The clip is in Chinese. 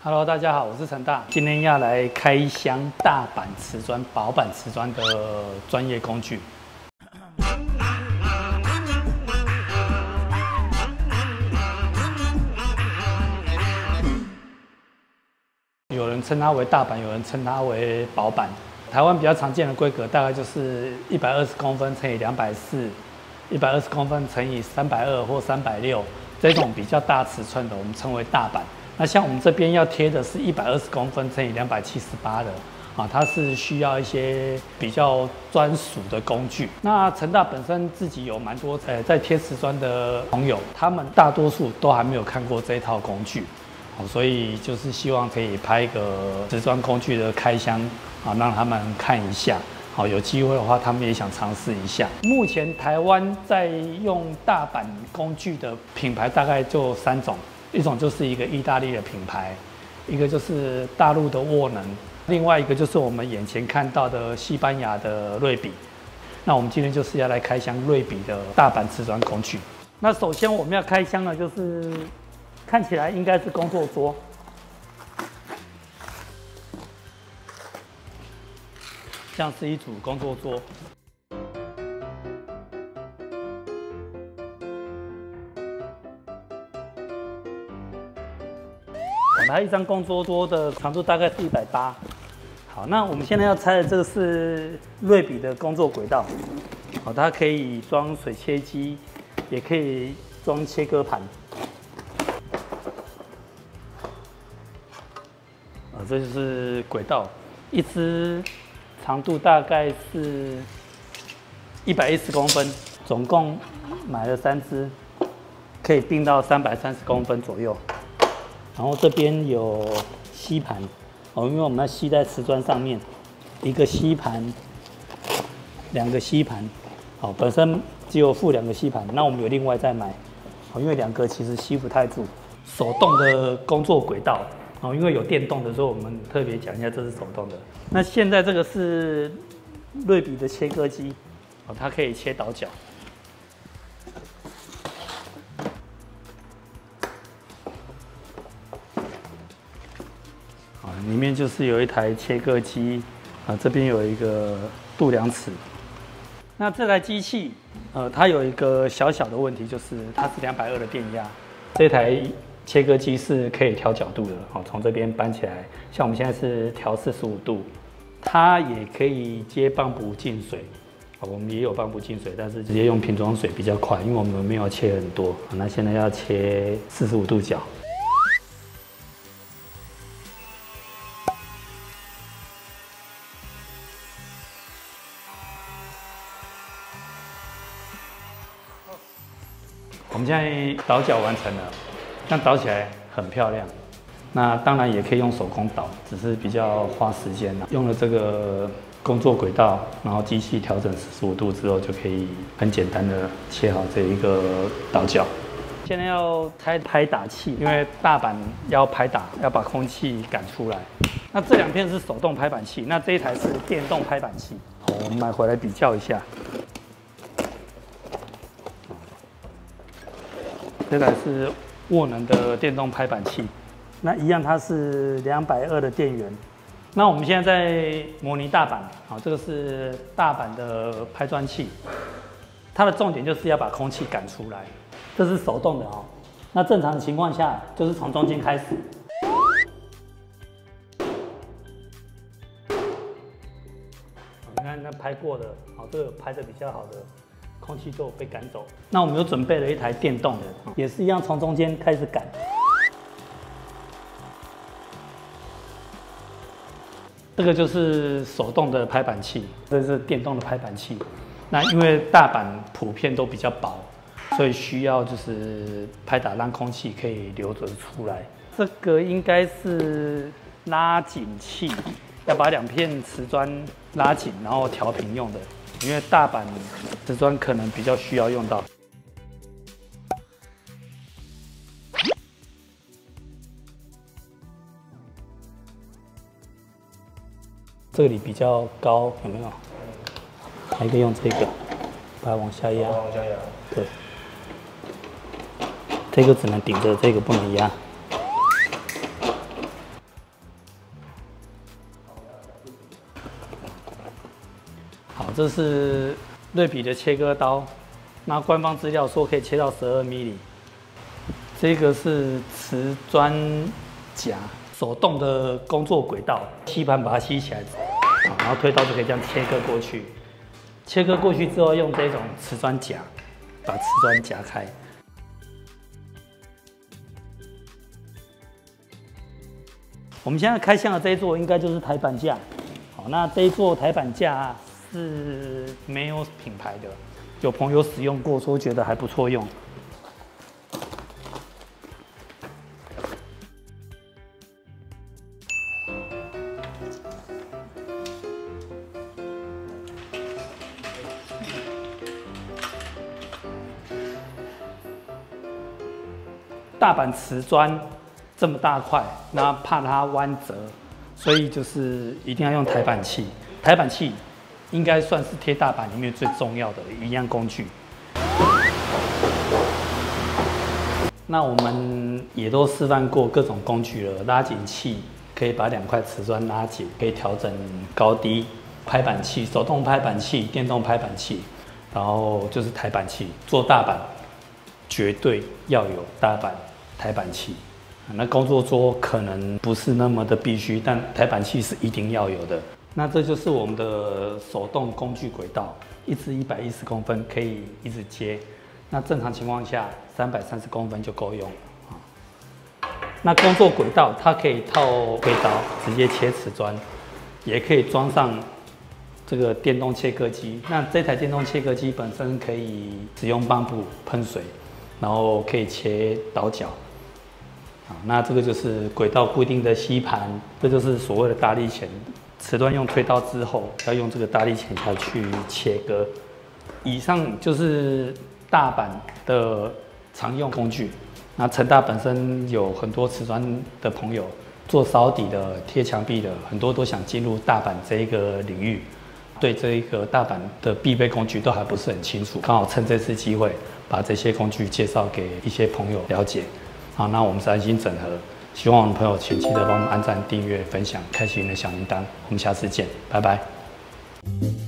Hello， 大家好，我是陈大，今天要来开箱大阪瓷砖、薄板瓷砖的专业工具。有人称它为大板，有人称它为薄板。台湾比较常见的规格大概就是120公分乘以240，120公分乘以320或360，这种比较大尺寸的我们称为大板。那像我们这边要贴的是120公分乘以278的啊，它是需要一些比较专属的工具。那成大本身自己有蛮多在贴瓷砖的朋友，他们大多数都还没有看过这一套工具。所以就是希望可以拍一个瓷砖工具的开箱啊，让他们看一下。好，有机会的话，他们也想尝试一下。目前台湾在用大板工具的品牌大概就3种，一种就是一个意大利的品牌，一个就是大陆的沃能，另外一个就是我们眼前看到的西班牙的瑞比。那我们今天就是要来开箱瑞比的大板瓷砖工具。那首先我们要开箱的就是。看起来应该是工作桌，像是一组工作桌。它一张工作桌的长度大概是180。好，那我们现在要拆的这个是瑞比的工作轨道。好，它可以装水切机，也可以装切割盘。这就是轨道，一支长度大概是110公分，总共买了3支，可以并到330公分左右。然后这边有吸盘，因为我们要吸在瓷砖上面，一个吸盘，2个吸盘，本身只有附2个吸盘，那我们有另外再买，因为2个其实吸不太住。手动的工作轨道。因为有电动的，所以我们特别讲一下，这是手动的。那现在这个是瑞比的切割机，它可以切倒角。里面就是有一台切割机，这边有一个度量尺。那这台机器，它有一个小小的问题，就是它是220的电压，这台。切割机是可以调角度的，从这边搬起来，像我们现在是调45度，它也可以接泵补进水，我们也有泵补进水，但是直接用瓶装水比较快，因为我们没有切很多。那现在要切45度角。我们现在倒角完成了。这样倒起来很漂亮，那当然也可以用手工倒，只是比较花时间啦。用了这个工作轨道，然后机器调整45度之后，就可以很简单的切好这一个倒角。现在要拆拍打器，因为大板要拍打，要把空气赶出来。那这2片是手动拍板器，那这一台是电动拍板器。我们买回来比较一下。这台是。沃能的电动拍板器，那一样它是220的电源。那我们现在在模拟大板，这个是大板的拍砖器，它的重点就是要把空气赶出来。这是手动的哦。那正常的情况下，就是从中间开始。你看那拍过的，这个拍的比较好的。空气就被赶走。那我们又准备了一台电动的，也是一样从中间开始赶。这个就是手动的拍板器，这是电动的拍板器。那因为大板普遍都比较薄，所以需要就是拍打让空气可以流着出来。这个应该是拉紧器，要把2片瓷砖拉紧，然后调平用的。因为大板瓷砖可能比较需要用到。这里比较高，有没有？还可以用这个，把它往下压。往下压。对。这个只能顶着，这个不能压。 这是锐比的切割刀，那官方资料说可以切到12mm。这个是瓷砖夹，手动的工作轨道，吸盘把它吸起来，然后推刀就可以这样切割过去。切割过去之后，用这种瓷砖夹把瓷砖夹开。我们现在开箱的这一座应该就是台板架。好，那这一座台板架是没有品牌的，有朋友使用过，说觉得还不错用。大板瓷砖这么大块，那怕它弯折，所以就是一定要用台板器。台板器应该算是贴大板里面最重要的一样工具。那我们也都示范过各种工具了，拉紧器可以把2块瓷砖拉紧，可以调整高低。拍板器、手动拍板器、电动拍板器，然后就是台板器。做大板绝对要有大板台板器。那工作桌可能不是那么的必须，但台板器是一定要有的。那这就是我们的手动工具轨道，一支110公分，可以一直接。那正常情况下，330公分就够用了。那工作轨道它可以套推刀，直接切瓷砖，也可以装上这个电动切割机。那这台电动切割机本身可以使用泵布喷水，然后可以切倒角。好，那这个就是轨道固定的吸盘，这就是所谓的大力钳。瓷砖用推刀之后，要用这个大力钳下去切割。以上就是大板的常用工具。那成大本身有很多瓷砖的朋友，做扫底的、贴墙壁的，很多都想进入大板这一个领域，对这一个大板的必备工具都还不是很清楚。刚好趁这次机会，把这些工具介绍给一些朋友了解。好，那我们是安心整合，希望我们朋友请记得帮我们按赞、订阅、分享，开启你的小铃铛。我们下次见，拜拜。